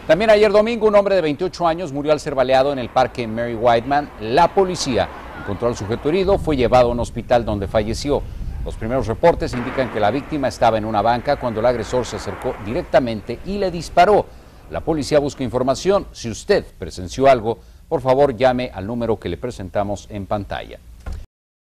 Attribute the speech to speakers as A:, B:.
A: También ayer domingo un hombre de 28 años murió al ser baleado en el parque Mary Whiteman. La policía encontró al sujeto herido, fue llevado a un hospital donde falleció. Los primeros reportes indican que la víctima estaba en una banca cuando el agresor se acercó directamente y le disparó. La policía busca información. Si usted presenció algo, por favor llame al número que le presentamos en pantalla.